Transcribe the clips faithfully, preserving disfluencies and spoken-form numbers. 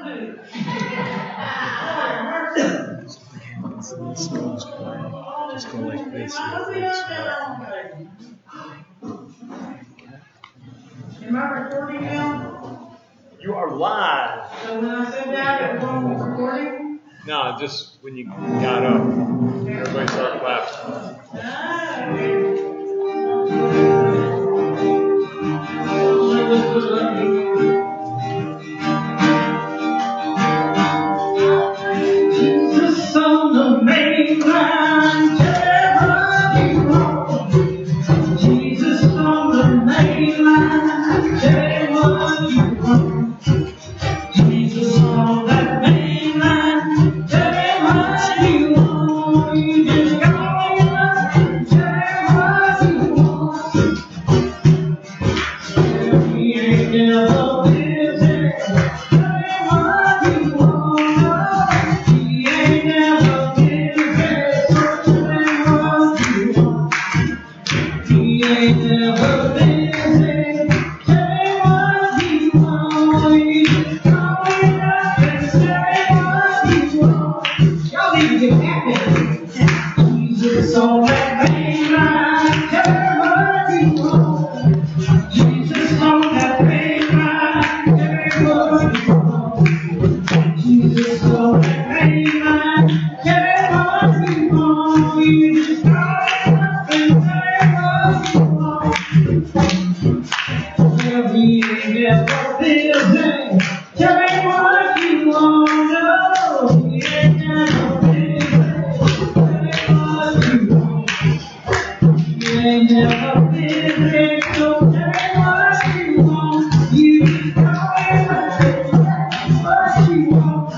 Just go like this. Am I recording now? You are live. So when I said that, it was on recording? No, just when you got up. Everybody started clapping. Jesus on the main line, tell me what you want. Jesus on the main line, tell me what you want. Jesus on that main line, tell me what you want. You just call me up and tell me what you want. Tell me you ain't never busy, tell me what you want. He ain't never busy, so tell me what you want. He ain't never busy, tell me what you want. You just call me up and say what you want. Y'all need to get happy. Jesus on that main line, tell me what you want. Jesus on that main line, tell me what you want. Jesus on that main line, tell me what you want. You just call me up and say what you want. Well, he ain't never busy, tell me what you want. No, he ain't never busy, tell me what you want. He ain't never busy, so tell me what you want. You just call me up and say what you want.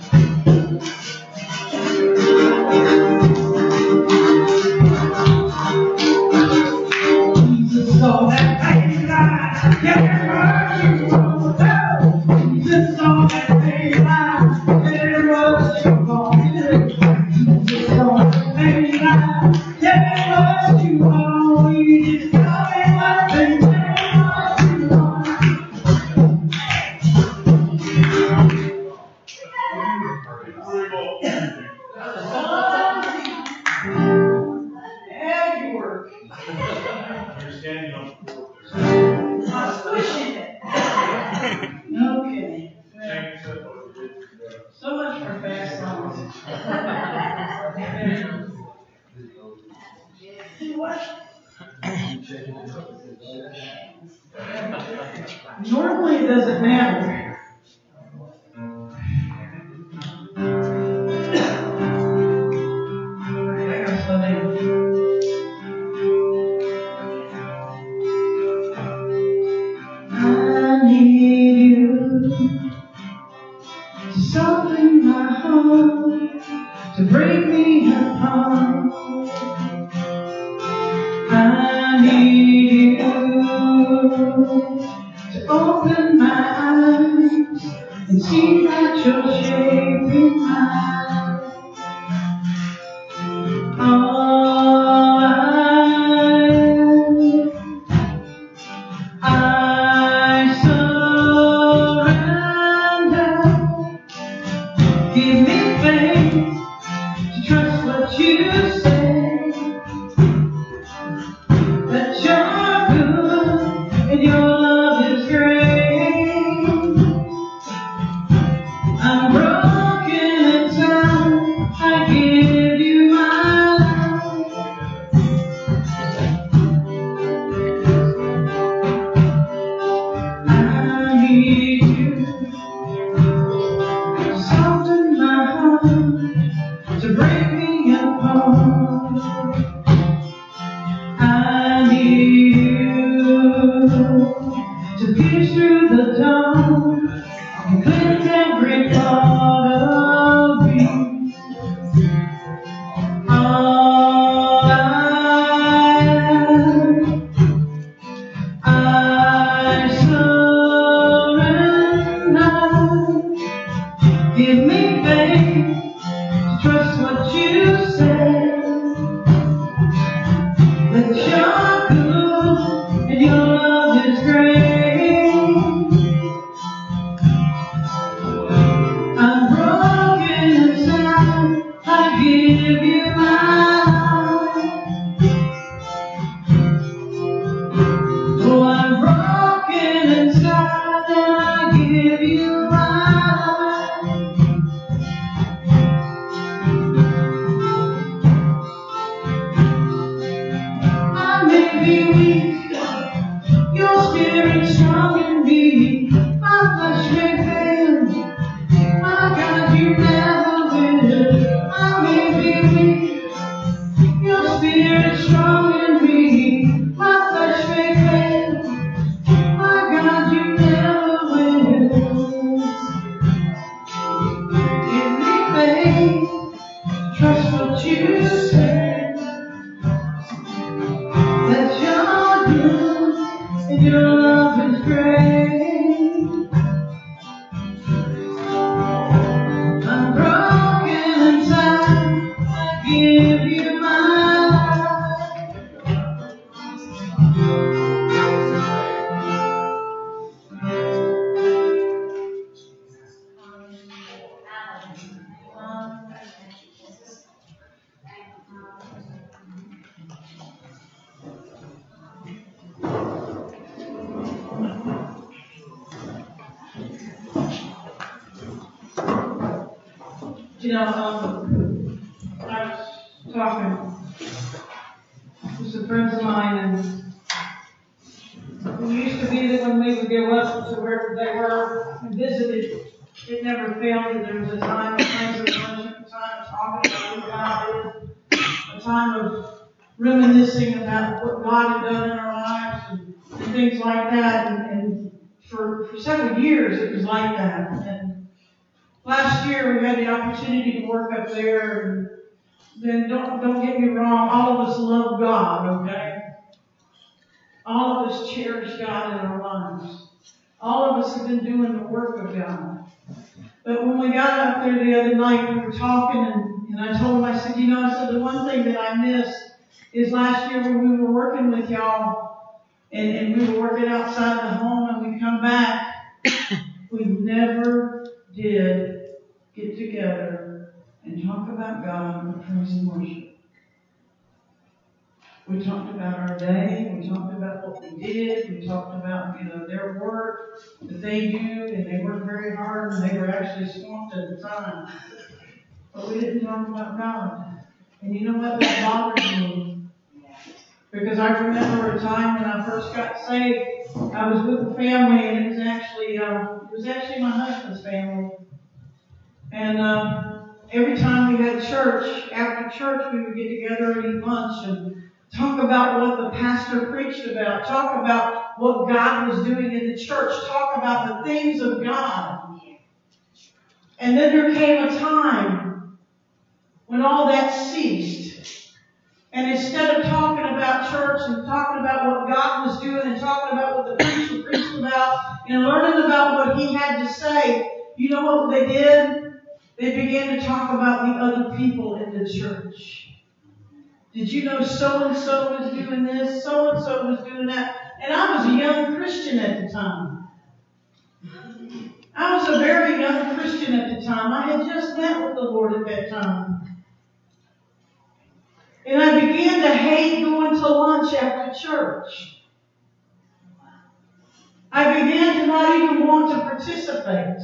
Jesus on that main line, tell me what you want. Oh, Jesus on that main line, tell me what you want. Jesus on that main line, tell me what you want. You just call me up and tell me what you want. Yeah, you work. I was pushing it. Okay. So much for fast songs. What? Normally it doesn't matter. I gotta slow down. I need you to soften my heart, to break me apart. I need you to open my eyes and see that you're shaping mine. Oh, I, I surrender. Give me faith to trust what you say. That you're good and your love is great. I'm broken inside, I give you my life. I need you to soften my heart, to break me apart. I need you to pierce through the dark and cleanse every part of me. All I am, I surrender. Give me faith to trust what you say. That you're good and your love is great. spirit strong in me. My flesh may fail. My God, you never will. I may be weak. Your spirit strong in me. My flesh may fail. My God, you never will. Give me faith. Trust what you say. That you're good and your love is great. I'm broken inside. I give you my life. You know, um, I was talking to some friends of mine, and we used to be that when we would go up to wherever they were and visited, it never failed that there was a time of praise and worship, a time of talking about who God is, a time of reminiscing about what God had done in our lives and, and things like that. And, and for, for several years it was like that. And last year we had the opportunity to work up there, and then don't don't get me wrong, all of us love God, okay? All of us cherish God in our lives. All of us have been doing the work of God. But when we got up there the other night, we were talking, and, and I told him, I said, you know, I said, the one thing that I miss is last year when we were working with y'all, and, and we were working outside the home, and we come back, we never did get together and talk about God with praise and worship. We talked about our day, we talked about what we did, we talked about, you know, their work that they do, and they work very hard, and they were actually swamped at the time. But we didn't talk about God. And you know what? That bothered me. Because I remember a time when I first got saved, I was with a family, and it was actually, uh, it was actually my husband's family. And uh, every time we had church, after church, we would get together and eat lunch and talk about what the pastor preached about. Talk about what God was doing in the church. Talk about the things of God. And then there came a time when all that ceased. And instead of talking about church and talking about what God was doing and talking about what the preacher preached about and learning about what he had to say, you know what they did? They began to talk about the other people in the church. Did you know so-and-so was doing this? So-and-so was doing that. And I was a young Christian at the time. I was a very young Christian at the time. I had just met with the Lord at that time. And I began to hate going to lunch after church. I began to not even want to participate.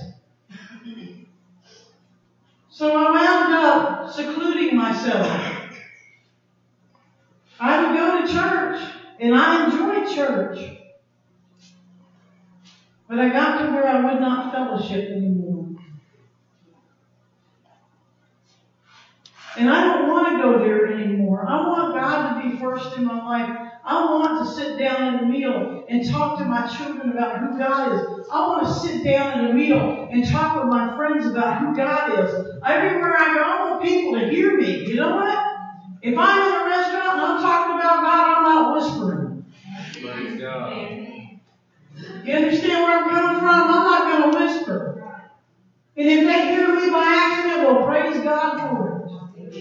So I wound up secluding myself. I would go to church, and I enjoyed church. But I got to where I would not fellowship anymore. And I don't want to go there anymore. I want God to be first in my life. I want to sit down at a meal and talk to my children about who God is. I want to sit down at a meal and talk with my friends about who God is. Everywhere I go, I want people to hear me. You know what? If I'm in a restaurant and I'm talking about God, I'm not whispering. Praise God. You understand where I'm coming from? I'm not going to whisper. And if they hear me by accident, well, praise God for it.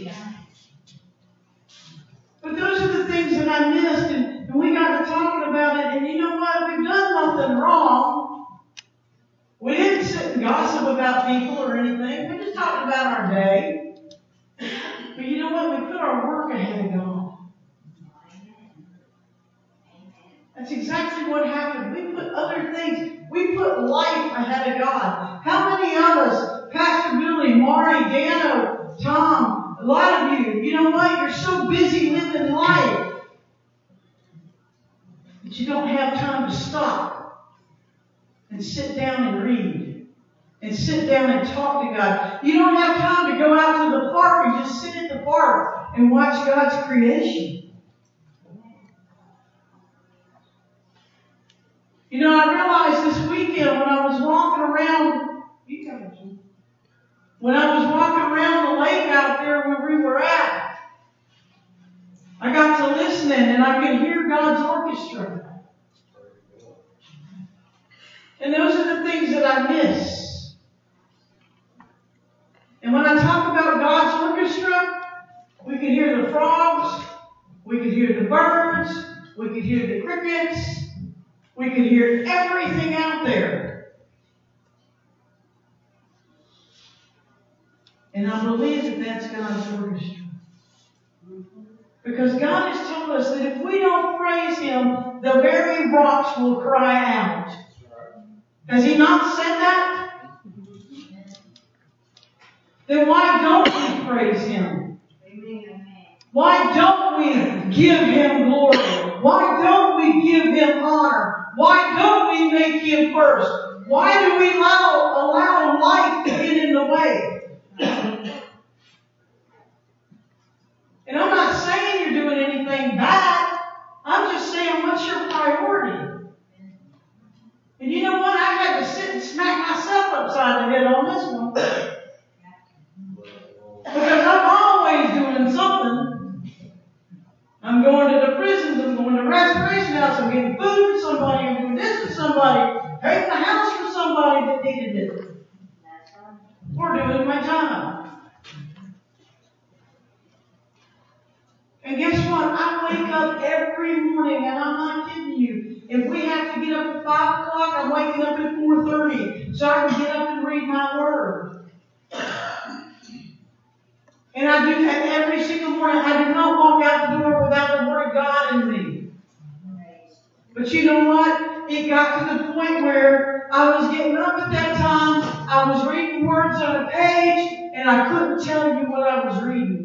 But those are the things that I missed, and, and we got to talking about it, and you know what? We've done nothing wrong. We didn't sit and gossip about people or anything. We just talked about our day. But you know what? We put our work ahead of God. That's exactly what happened. We put other things. We put life ahead of God. How many of us, Pastor Billy, Mari, Dano, Tom, a lot of you, you know what? You're so busy living life that you don't have time to stop and sit down and read and sit down and talk to God. You don't have time to go out to the park and just sit at the park and watch God's creation. You know, I realized this weekend when I was walking around, you got it, when I was walking around the lake out there where we were at, I got to listening and I could hear God's orchestra. And those are the things that I miss. And when I talk about God's orchestra, we could hear the frogs, we could hear the birds, we could hear the crickets, we could hear everything out there. And I believe that that's God's orchestra. Because God has told us that if we don't praise Him, the very rocks will cry out. Has He not said that? Then why don't we praise Him? Why don't we give Him glory? Why don't we give Him honor? Why don't we make Him first? Why do we allow, allow life to get in the way? And I'm not saying you're doing anything bad. I'm just saying, what's your priority? And you know what? I had to sit and smack myself upside the head on this one. Because I'm always doing something. I'm going to the prisons. I'm going to the restoration house. I'm getting food for somebody. I'm doing this for somebody. Painting the house for somebody that needed it. Or doing my job. And guess what? I wake up every morning, and I'm not kidding you. If we have to get up at five o'clock, I'm waking up at four thirty so I can get up and read my Word. And I do that every single morning. I do not walk out the door without the Word of God in me. But you know what? It got to the point where I was getting up at that time, I was reading words on a page, and I couldn't tell you what I was reading.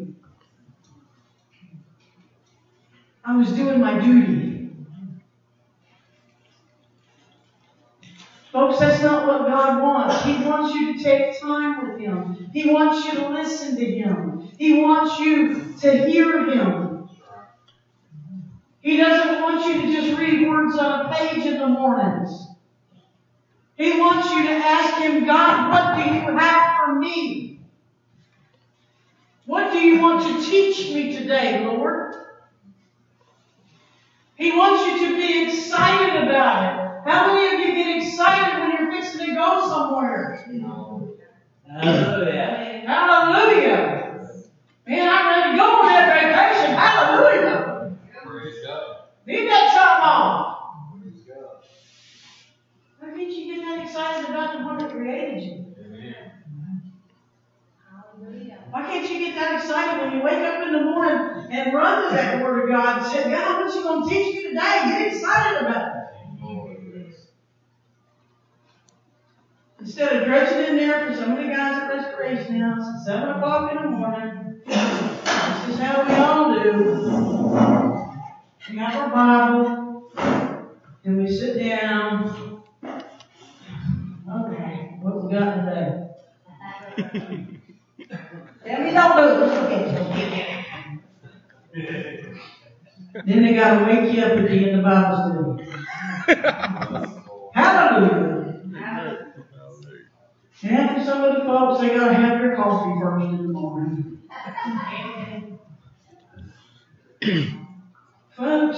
I was doing my duty. Folks, that's not what God wants. He wants you to take time with Him. He wants you to listen to Him. He wants you to hear Him. He doesn't want you to just read words on a page in the mornings. He wants you to ask Him, God, what do you have for me? What do you want to teach me today, Lord? He wants you to be excited about it. How many of you get excited when you're fixing to go somewhere? Hallelujah. Hallelujah. Man, I'm ready to go on that vacation. Hallelujah. Praise God. Leave that time off. Praise God. Why can't you get that excited about the one that created you? Why can't you get that excited when you wake up in the morning and run to that Word of God and say, God, what you going to teach me today? Get excited about it. Instead of drudging in there for some of the guys at Restoration House at seven o'clock in the morning, this is how we all do. We have our Bible, and we sit down. Okay, what we got today? Tell me don't lose. Okay. Then they got to wake you up at the end of Bible study. Hallelujah. And after some of the folks, they got to have their coffee first in the morning. Folks,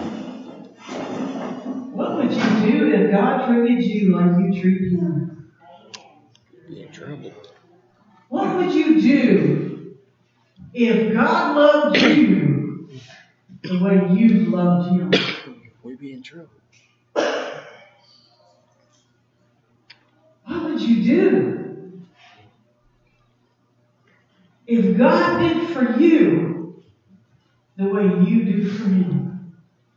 what would you do if God treated you like you treat Him? Be in trouble. What would you do if God loved you the way you loved Him? We'd be in trouble. What would you do if God did for you the way you do for Him?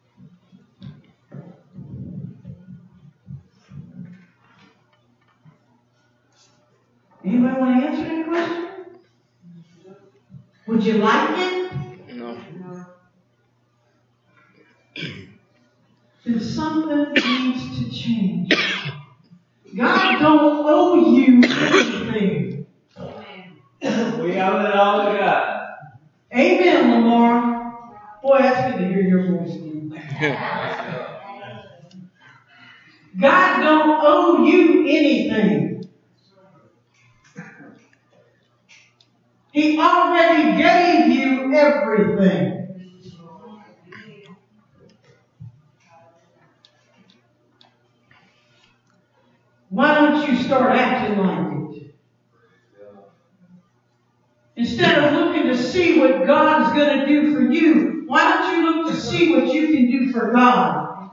Anybody want to answer that question? Would you like it? No. Then God don't owe you anything. We owe it all to God. Amen, Lamar. Boy, that's good to hear your voice again. God don't owe you anything. He already gave you everything. Why don't you start acting like it? Instead of looking to see what God's going to do for you, why don't you look to see what you can do for God?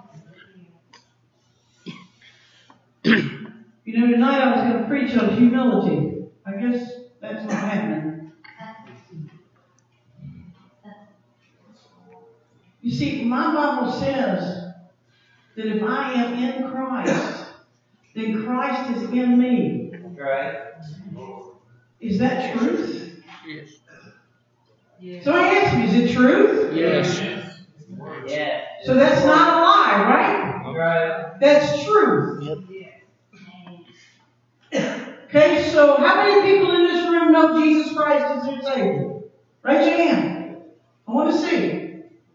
You know, tonight I was going to preach on humility. I guess that's not happening. You see, my Bible says that if I am in Christ, then Christ is in me. Right. Is that truth? Yes. So I ask you, is it truth? Yes. Yeah. So that's not a lie, right? Right. That's truth. Yep. Okay, so how many people in this room know Jesus Christ as their Savior? Raise your hand. I want to see it.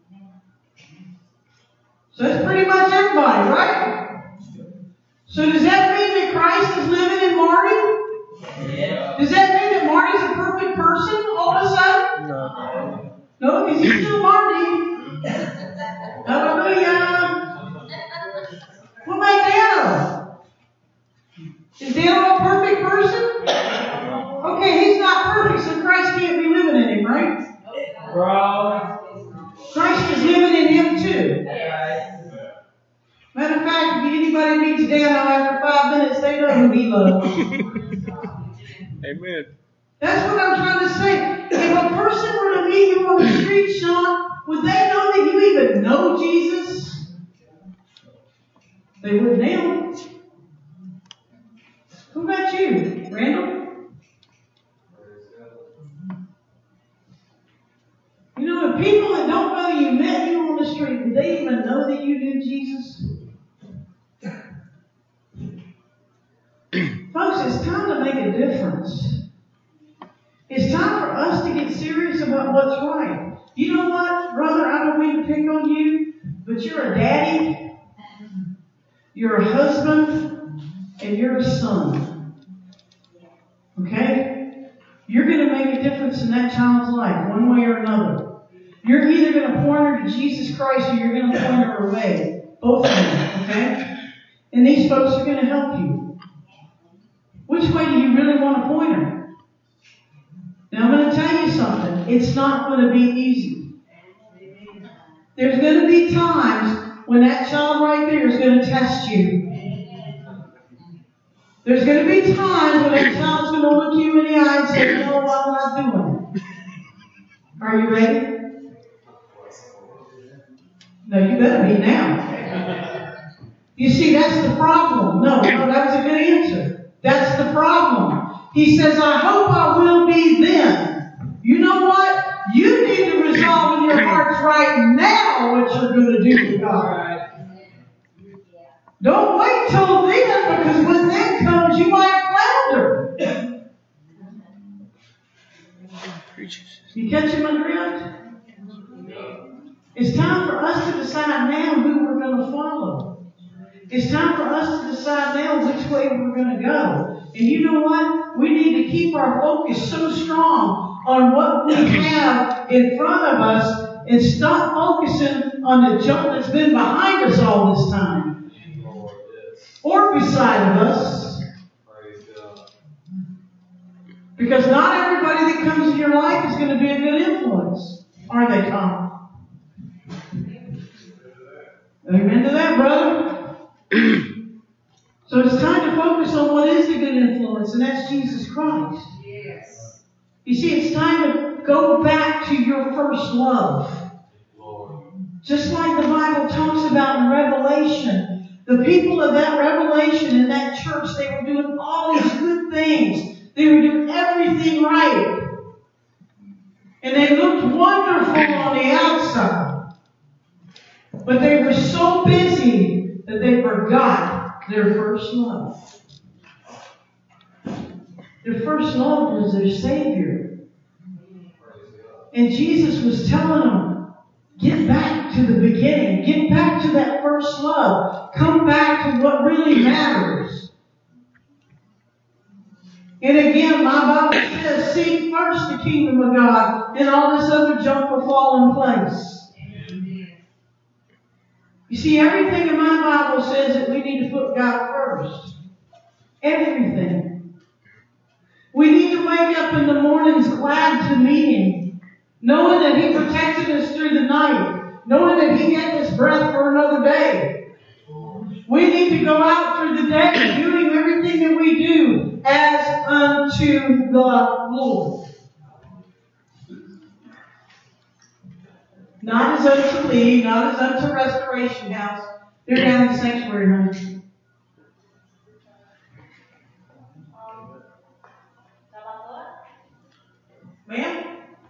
So that's pretty much everybody, right? So does that mean that Christ is living in Marty? Yeah. Does that mean that Marty's a perfect person all of a sudden? No. No, because he's still Marty. Hallelujah. What about Daniel? Is Daniel a perfect person? Okay, he's not perfect, so Christ can't be living in him, right? Bro. Christ is living in him too. Right. Matter of fact, if anybody meets Daniel after five minutes, they know who he loves. Amen. That's what I'm trying to say. If a person were to meet you on the street, Sean, would they know that you even know Jesus? They would now. Who about you? Randall? You know, if people that don't know you met you on the street, would they even know that you knew Jesus? Folks, it's time to make a difference. It's time for us to get serious about what's right. You know what, brother? I don't mean to pick on you, but you're a daddy, you're a husband, and you're a son. Okay? You're going to make a difference in that child's life, one way or another. You're either going to point her to Jesus Christ or you're going to point her away. Both of them, okay? And these folks are going to help you. Which way do you really want to point her? Now, I'm going to tell you something. It's not going to be easy. There's going to be times when that child right there is going to test you. There's going to be times when that child's going to look you in the eye and say, no, I'm not doing it. Are you ready? No, you better be now. You see, that's the problem. No, no, that was a good answer. That's the problem. He says, I hope I will be then. You know what? You need to resolve in your hearts right now what you're going to do with God. Don't wait till then, because when then comes, you might flounder. You catching my drift? It's time for us to decide now who we're going to follow. It's time for us to decide now which way we're going to go. And you know what? We need to keep our focus so strong on what we have in front of us and stop focusing on the junk that's been behind us all this time. Or beside of us. Because not everybody that comes in your life is going to be a good influence. Are they, Tom? Amen to that, brother. So it's time to focus on what is the good influence, and that's Jesus Christ. Yes. You see, it's time to go back to your first love. Lord. Just like the Bible talks about in Revelation. The people of that Revelation in that church, they were doing all these good things. They were doing everything right. And they looked wonderful on the outside. But they were so busy that they forgot their first love. Their first love was their Savior. And Jesus was telling them, get back to the beginning. Get back to that first love. Come back to what really matters. And again, my Bible says, seek first the kingdom of God, and all this other junk will fall in place. You see, everything in my Bible says that we need to put God first. Everything. We need to wake up in the mornings glad to meet Him, knowing that He protected us through the night, knowing that He gave us breath for another day. We need to go out through the day doing everything that we do as unto the Lord. Not as unto Lee, not as unto Restoration House. They're down in the sanctuary, honey. Ma'am?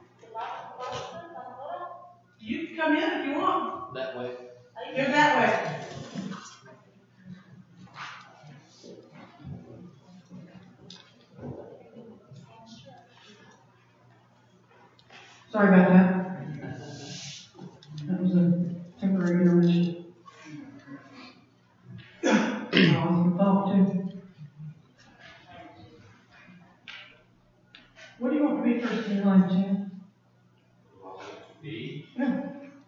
You can come in if you want. That way. Go that way. Sorry about that. That was a temporary intermission. I was thought too. What do you want to be first in your life, Jim? Me? Yeah.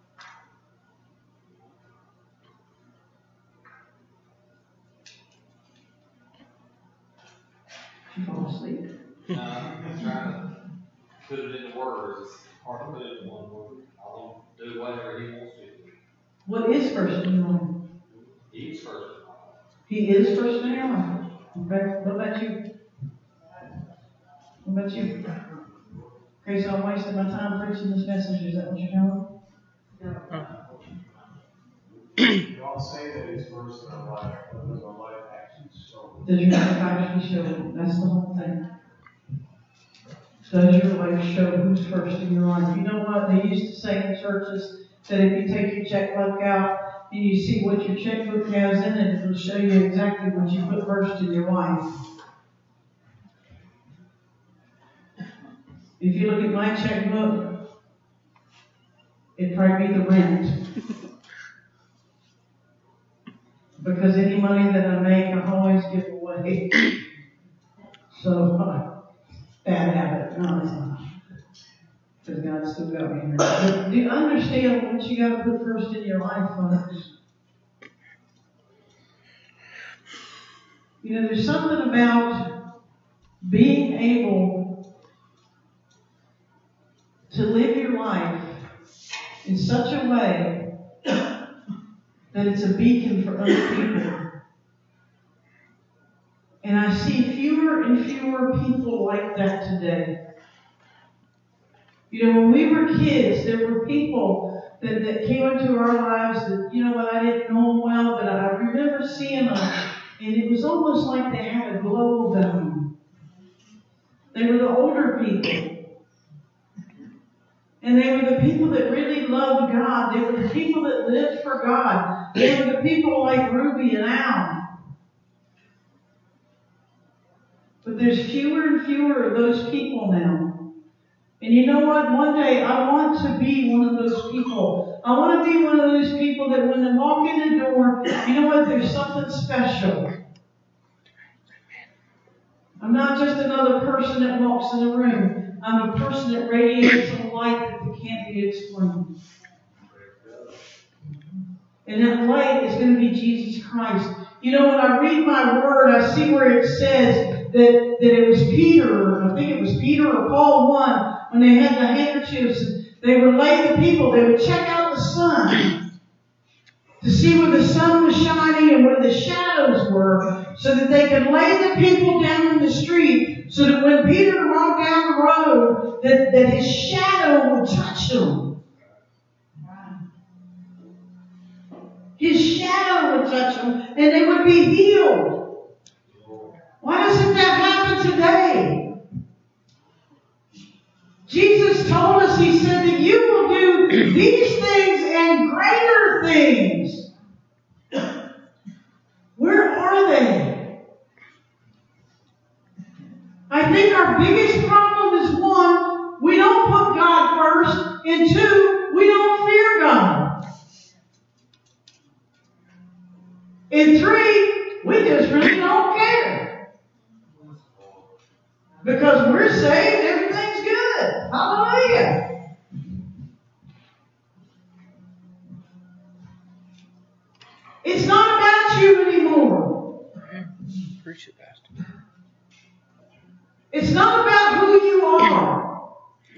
Did you fall asleep? Uh, I'm trying to put it into words. It's hard to put it in one word. I'll do whatever He wants to do. What is first in your life? He's first. He is first in your life. Okay. What about you? What about you? Okay, so I'm wasting my time preaching this message. Is that what you're telling? Don't say that He's first in our life, because our life actually shows. Does your life actually show? That's the whole thing. Does your life show who's first in your life? You know what? They used to say in churches that if you take your checkbook out and you see what your checkbook has in it, it'll show you exactly what you put first in your life. If you look at my checkbook, it'd probably be the rent. Because any money that I make, I always give away. So, uh, bad habit. No, it's not. Because God still got me here. But do you understand what you got to put first in your life, folks? You know, there's something about being able to live your life in such a way that it's a beacon for other people. And I see fewer and fewer people like that today. You know, when we were kids, there were people that, that came into our lives that, you know what, I didn't know them well, but I remember seeing them, and it was almost like they had a glow about them. They were the older people. And they were the people that really loved God. They were the people that lived for God. They were the people like Ruby and Al. But there's fewer and fewer of those people now. And you know what? One day I want to be one of those people. I want to be one of those people that when they walk in the door, you know what? There's something special. I'm not just another person that walks in the room. I'm a person that radiates a light that can't be explained. And that light is going to be Jesus Christ. You know, when I read my word, I see where it says that, that it was Peter, I think it was Peter or Paul one, when they had the handkerchiefs, they would lay the people, they would check out the sun to see where the sun was shining and where the shadows were, so that they could lay the people down in the street, so that when Peter walked down the road, that, that his shadow would touch them. His shadow would touch them, and they would be healed. Why doesn't that happen today? Jesus told us, He said that you will do these things and greater things. Where are they? I think We just really don't care. Because we're saved, everything's good. Hallelujah. It's not about you anymore. Appreciate that. It's not about who you are.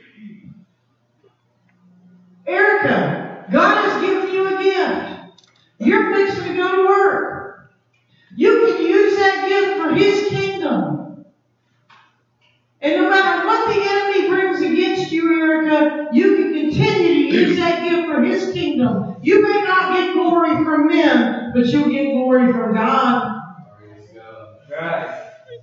Erica, God has given you a gift. You're fixing to go to work. You can use that gift for His kingdom. And no matter what the enemy brings against you, Erica, you can continue to use that gift for His kingdom. You may not get glory from men, but you'll get glory from God. Praise God. Right.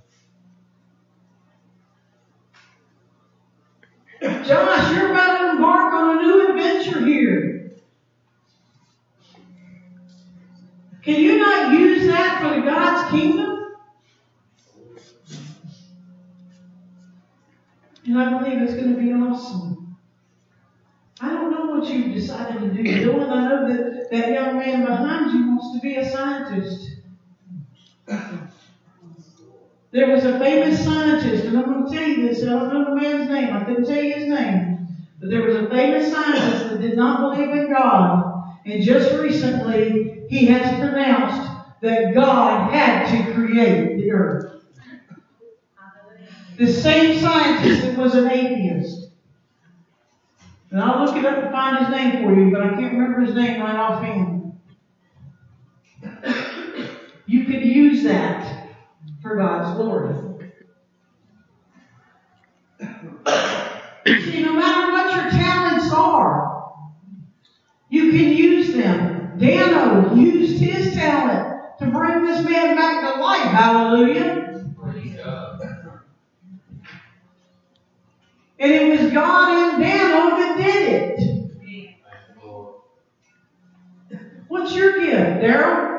Josh, you're about to embark on a new adventure here. Can you not use that for the God's kingdom? And I believe it's going to be awesome. I don't know what you've decided to do, Dylan. I know that that young man behind you wants to be a scientist. There was a famous scientist, and I'm going to tell you this, I don't know the man's name, I couldn't tell you his name, but there was a famous scientist that did not believe in God, and just recently he has pronounced that God had to create the earth. The same scientist that was an atheist. And I'll look it up and find his name for you, but I can't remember his name right offhand. You could use that for God's glory. See, no matter what your talents are, you can use them. Dano used his talent to bring this man back to life. Hallelujah. Praise God. And it was God and Dano that did it. Thank the Lord. What's your gift, Daryl?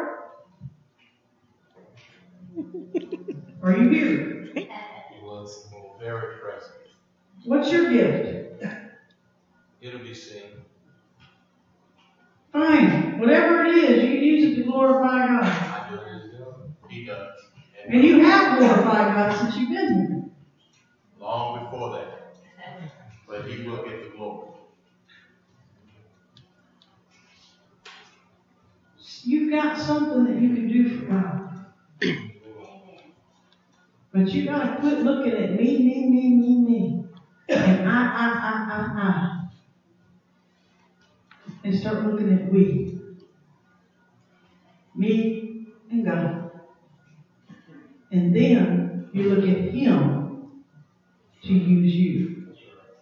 Are you here? He was very present. What's your gift? It'll be seen. Fine. Whatever it is, you can use it to glorify God. I do His will. He does. And you have glorified God since you've been here. Long before that. But He will get the glory. You've got something that you can do for God. But you got to quit looking at me, me, me, me, me. And I, I, I, I, I. And start looking at we. Me and God. And then you look at Him to use you.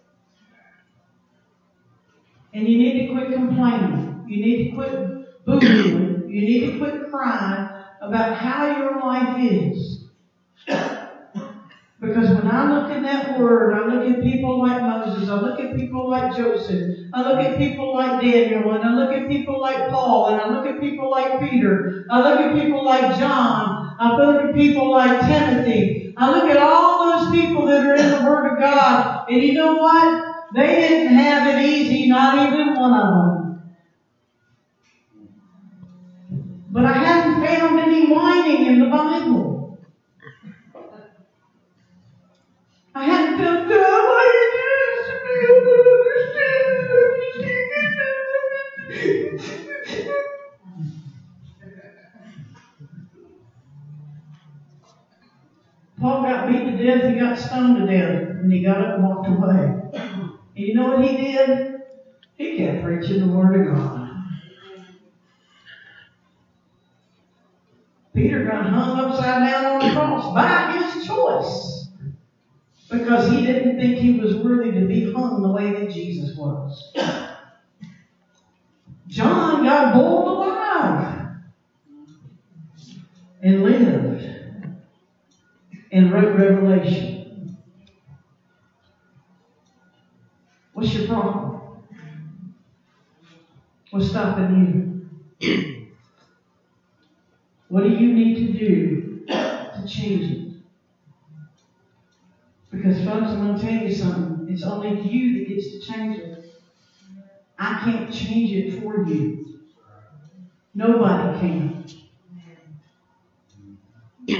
And you need to quit complaining. You need to quit boo-hooing. You need to quit crying about how your life is. Because when I look in that Word, I look at people like Moses, I look at people like Joseph, I look at people like Daniel, and I look at people like Paul, and I look at people like Peter, I look at people like John, I look at people like Timothy, I look at all those people that are in the Word of God, and you know what? They didn't have it easy, not even one of them. But I haven't found any whining in the Bible. I hadn't felt, God, why did you do this to me? I don't understand. Paul got beat to death, he got stoned to death, and he got up and walked away. And you know what he did? He kept preaching the Word of God. Peter got hung upside down on the cross by his choice. Because he didn't think he was worthy to be hung the way that Jesus was. John got boiled alive and lived and wrote Revelation. What's your problem? What's stopping you? What do you need to do to change it? Because folks, I'm going to tell you something. It's only you that gets to change it. I can't change it for you. Nobody can.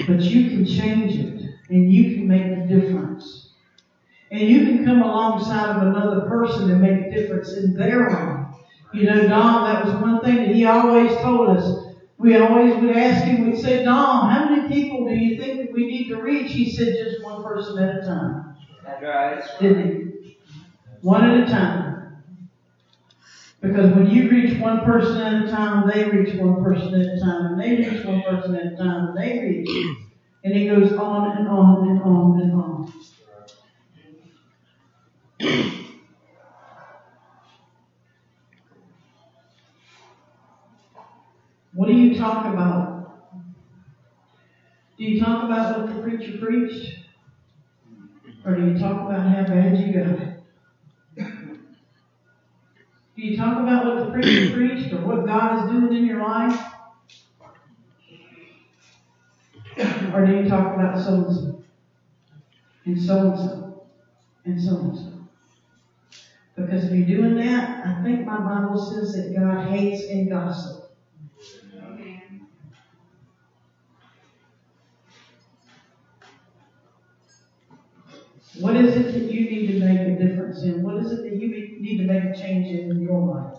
But you can change it, and you can make a difference. And you can come alongside of another person and make a difference in their life. You know, Don, that was one thing that he always told us. We always would ask him, we'd say, Don, how many people do you think that we need to reach? He said, just one person at a time. That's right. Didn't he? One at a time. Because when you reach one person at a time, they reach one person at a time, and they reach one person at a time, and they reach. And it goes on and on and on and on. What do you talk about? Do you talk about what the preacher preached? Or do you talk about how bad you got it? Do you talk about what the preacher preached or what God is doing in your life? Or do you talk about so-and-so? And so-and-so? And so-and-so? Because if you're doing that, I think my Bible says that God hates and gossip. What is it that you need to make a difference in? What is it that you need to make a change in in your life?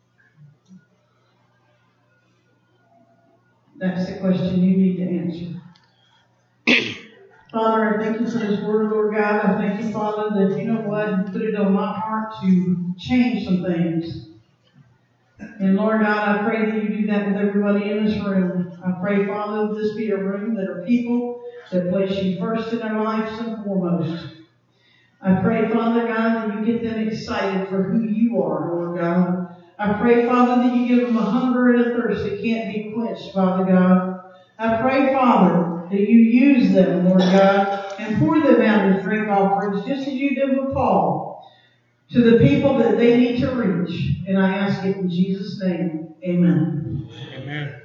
That's the question you need to answer. Father, I thank you for this word, Lord God. I thank you, Father, that you know what? You put it on my heart to change some things. And Lord God, I pray that you do that with everybody in this room. I pray, Father, that this be a room that are people that place you first in their lives and foremost. I pray, Father God, that you get them excited for who you are, Lord God. I pray, Father, that you give them a hunger and a thirst that can't be quenched, Father God. I pray, Father, that you use them, Lord God, and pour them out as drink offerings, just as you did with Paul, to the people that they need to reach. And I ask it in Jesus' name. Amen. Amen.